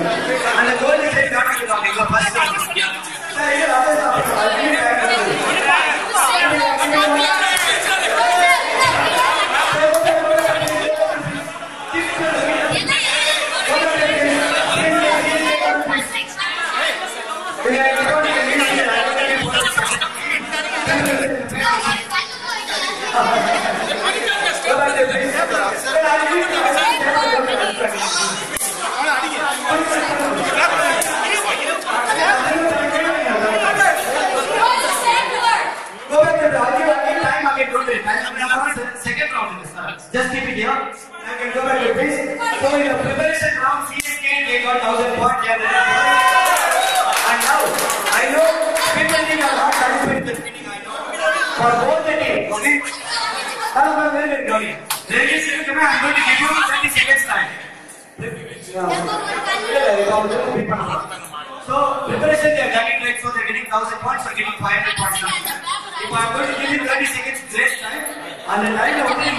And the goal is not to talk. It's the first one. Second round in this round. Just keep it here. I can go back to this. So in the preparation round, CSK they got 1000 points. And now I know people think are not satisfied with the spinning. I know for both the teams. Okay. I'm very sorry. Ladies and gentlemen, I'm going to give you 30 seconds time. So preparation they are getting right, so they're getting 1000 points or getting 500 points. If I'm going to give you 30 seconds grace time, and the time you only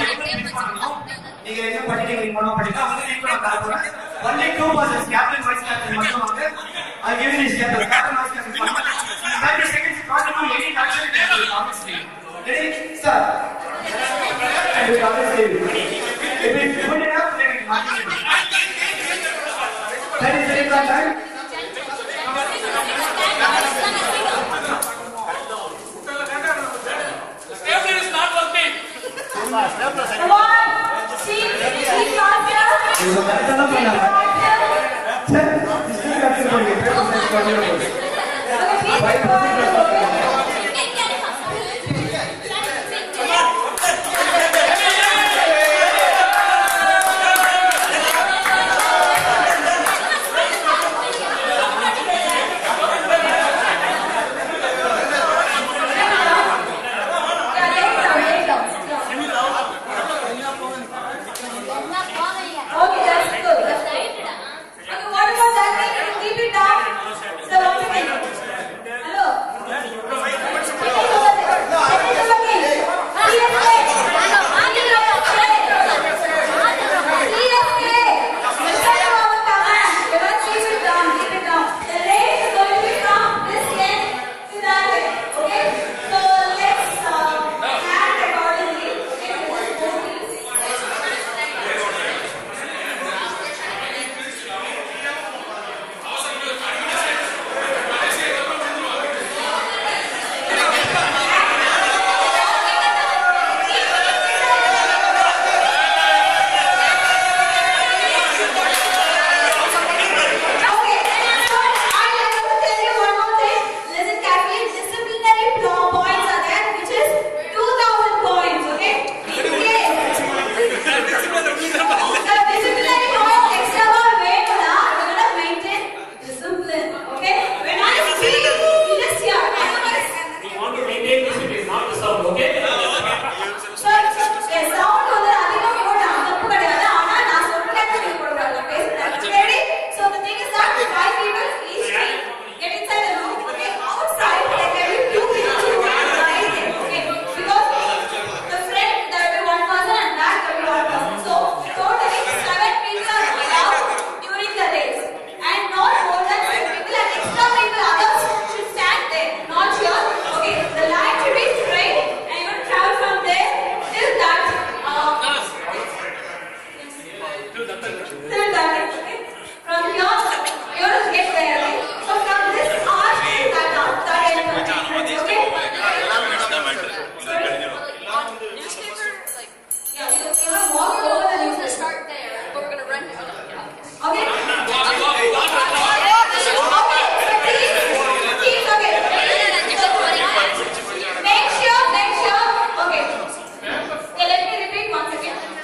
only 2 persons, captain, vice captain, I'll give you this captain, vice captain. 30 seconds, not to do any action, honestly. Ready? Sir. And we always say, if it's good enough, then it's not good enough. 30 seconds on time. Come on, see,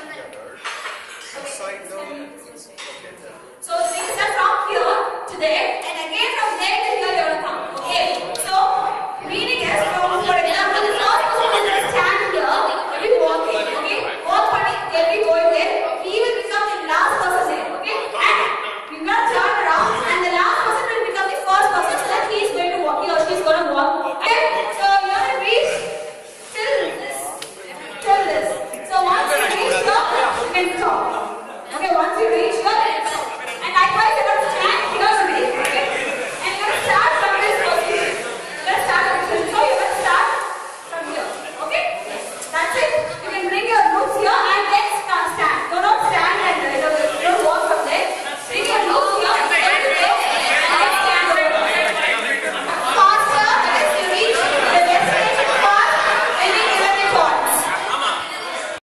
So things are from here to there.